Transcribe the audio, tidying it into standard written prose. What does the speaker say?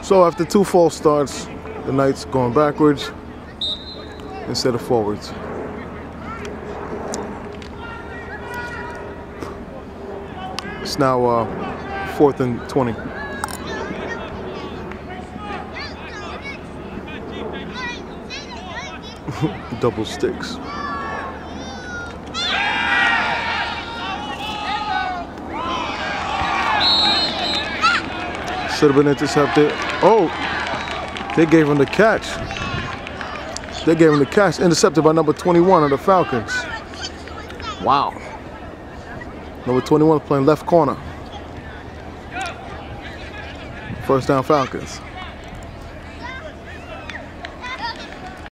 So after 2 false starts, the Knights going backwards instead of forwards. It's now 4th and 20. Double sticks. Should have been intercepted. Oh, they gave him the catch. They gave him the catch. Intercepted by number 21 of the Falcons. Wow. Number 21 playing left corner. First down Falcons.